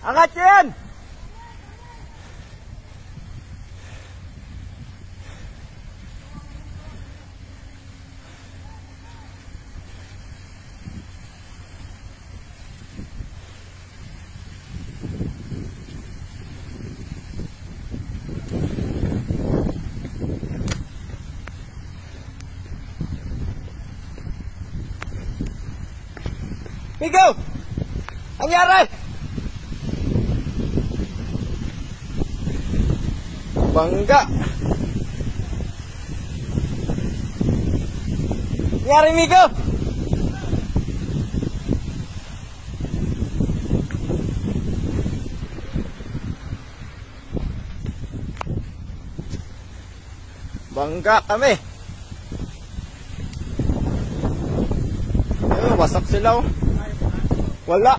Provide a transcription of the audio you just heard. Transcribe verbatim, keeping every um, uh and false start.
Angat yan! Migo! Nangyari! Bangga! Nangyari, Migo! Bangga kami! Ayun, wasak sila oh. Wala.